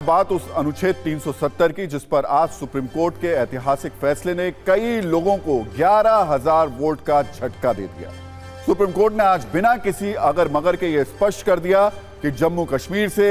बात उस अनुच्छेद 370 की जिस पर आज सुप्रीम कोर्ट के ऐतिहासिक फैसले ने कई लोगों को 11,000 वोट का झटका दे दिया। सुप्रीम कोर्ट ने आज बिना किसी अगर मगर के यह स्पष्ट कर दिया कि जम्मू कश्मीर से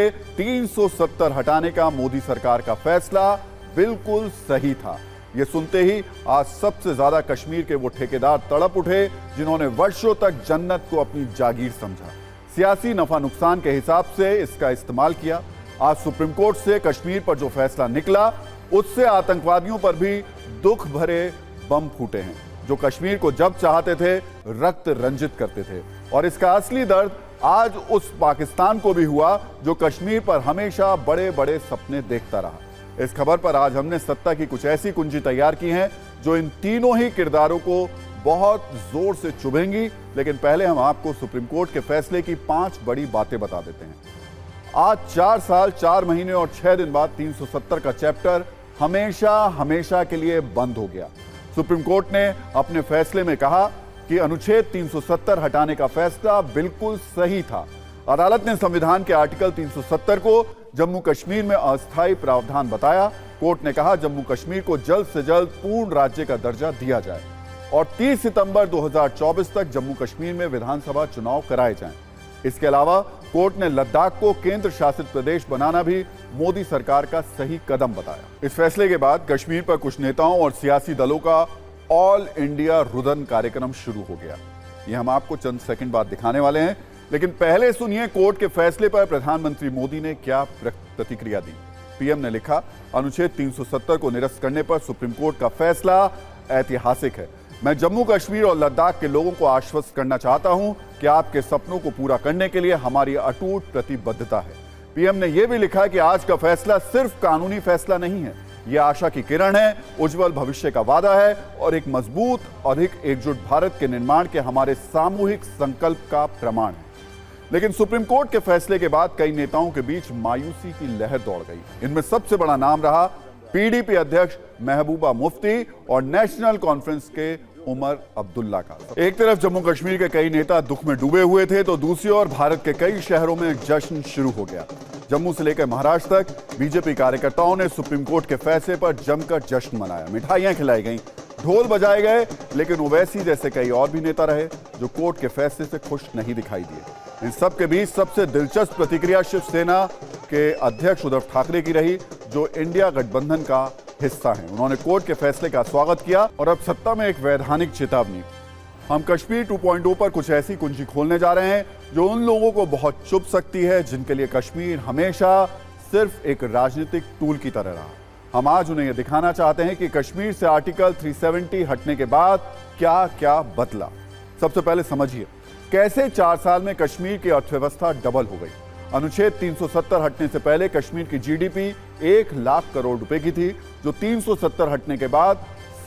370 हटाने का मोदी सरकार का फैसला बिल्कुल सही था। यह सुनते ही आज सबसे ज्यादा कश्मीर के वो ठेकेदार तड़प उठे जिन्होंने वर्षों तक जन्नत को अपनी जागीर समझा, सियासी नफा नुकसान के हिसाब से इसका इस्तेमाल किया। आज सुप्रीम कोर्ट से कश्मीर पर जो फैसला निकला उससे आतंकवादियों पर भी दुख भरे बम फूटे हैं जो कश्मीर को जब चाहते थे रक्त रंजित करते थे। और इसका असली दर्द आज उस पाकिस्तान को भी हुआ जो कश्मीर पर हमेशा बड़े बड़े सपने देखता रहा। इस खबर पर आज हमने सत्ता की कुछ ऐसी कुंजी तैयार की हैं जो इन तीनों ही किरदारों को बहुत जोर से चुभेंगी। लेकिन पहले हम आपको सुप्रीम कोर्ट के फैसले की 5 बड़ी बातें बता देते हैं। आज 4 साल 4 महीने और 6 दिन बाद 370 का चैप्टर हमेशा हमेशा के लिए बंद हो गया। सुप्रीम कोर्ट ने अपने फैसले में कहा कि अनुच्छेद 370 हटाने का फैसला बिल्कुल सही था। अदालत ने संविधान के आर्टिकल 370 को जम्मू कश्मीर में अस्थायी प्रावधान बताया। कोर्ट ने कहा जम्मू कश्मीर को जल्द से जल्द पूर्ण राज्य का दर्जा दिया जाए और 30 सितंबर 2024 तक जम्मू कश्मीर में विधानसभा चुनाव कराए जाएं। इसके अलावा कोर्ट ने लद्दाख को केंद्र शासित प्रदेश बनाना भी मोदी सरकार का सही कदम बताया। इस फैसले के बाद कश्मीर पर कुछ नेताओं और सियासी दलों का ऑल इंडिया रुदन कार्यक्रम शुरू हो गया। यह हम आपको चंद सेकंड बाद दिखाने वाले हैं, लेकिन पहले सुनिए कोर्ट के फैसले पर प्रधानमंत्री मोदी ने क्या प्रतिक्रिया दी। पीएम ने लिखा, अनुच्छेद 370 को निरस्त करने पर सुप्रीम कोर्ट का फैसला ऐतिहासिक है। मैं जम्मू कश्मीर और लद्दाख के लोगों को आश्वस्त करना चाहता हूं कि आपके सपनों को पूरा करने के लिए हमारी अटूट प्रतिबद्धता है। पीएम ने यह भी लिखा कि आज का फैसला सिर्फ कानूनी फैसला नहीं है, यह आशा की किरण है, उज्जवल भविष्य का वादा है और एक मजबूत अधिक एकजुट भारत के निर्माण के हमारे सामूहिक संकल्प का प्रमाण है। लेकिन सुप्रीम कोर्ट के फैसले के बाद कई नेताओं के बीच मायूसी की लहर दौड़ गई। इनमें सबसे बड़ा नाम रहा पीडीपी अध्यक्ष महबूबा मुफ्ती और नेशनल कॉन्फ्रेंस के उमर अब्दुल्ला का। एक तरफ जम्मू कश्मीर के कई नेता दुख में डूबे हुए थे तो दूसरी ओर भारत के कई शहरों में जश्न शुरू हो गया। जम्मू से लेकर महाराष्ट्र तक बीजेपी कार्यकर्ताओं ने सुप्रीम कोर्ट के फैसले पर जमकर जश्न मनाया, मिठाइयां खिलाई गईं, ढोल बजाए गए। लेकिन ओवैसी जैसे कई और भी नेता रहे जो कोर्ट के फैसले से खुश नहीं दिखाई दिए। इन सब के बीच सबसे दिलचस्प प्रतिक्रिया शिवसेना के अध्यक्ष उद्धव ठाकरे की रही जो इंडिया गठबंधन का हिस्सा हैं। उन्होंने कोर्ट के फैसले का स्वागत किया और अब सत्ता में एक वैधानिक चेतावनी। हम कश्मीर 2.0 पर कुछ ऐसी कुंजी खोलने जा रहे हैं जो उन लोगों को बहुत चुभ सकती है जिनके लिए कश्मीर हमेशा सिर्फ एक राजनीतिक टूल की तरह रहा। हम आज उन्हें यह दिखाना चाहते हैं कि कश्मीर से आर्टिकल 370 हटने के बाद क्या क्या बदला। सबसे पहले समझिए कैसे 4 साल में कश्मीर की अर्थव्यवस्था डबल हो गई। अनुच्छेद 370 हटने से पहले कश्मीर की जीडीपी 1 लाख करोड़ रुपए की थी जो 370 हटने के बाद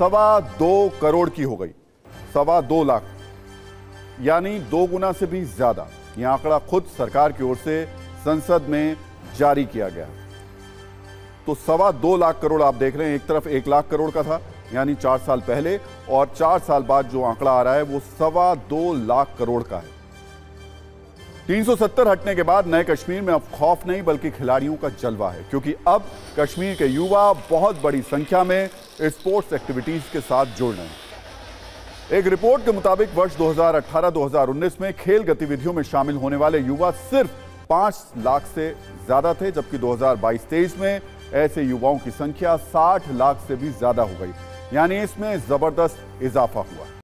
2.25 करोड़ की हो गई। 2.25 लाख यानी 2 गुना से भी ज्यादा। यह आंकड़ा खुद सरकार की ओर से संसद में जारी किया गया। तो 2.25 लाख करोड़ आप देख रहे हैं, एक तरफ 1 लाख करोड़ का था यानी 4 साल पहले, और 4 साल बाद जो आंकड़ा आ रहा है वो 2.25 लाख करोड़ का है। 370 हटने के बाद नए कश्मीर में अब खौफ नहीं बल्कि खिलाड़ियों का जलवा है, क्योंकि अब कश्मीर के युवा बहुत बड़ी संख्या में स्पोर्ट्स एक्टिविटीज के साथ जुड़ रहे हैं। एक रिपोर्ट के मुताबिक वर्ष 2018-2019 में खेल गतिविधियों में शामिल होने वाले युवा सिर्फ 5 लाख से ज्यादा थे, जबकि 2022-23 में ऐसे युवाओं की संख्या 60 लाख से भी ज्यादा हो गई, यानी इसमें जबरदस्त इजाफा हुआ।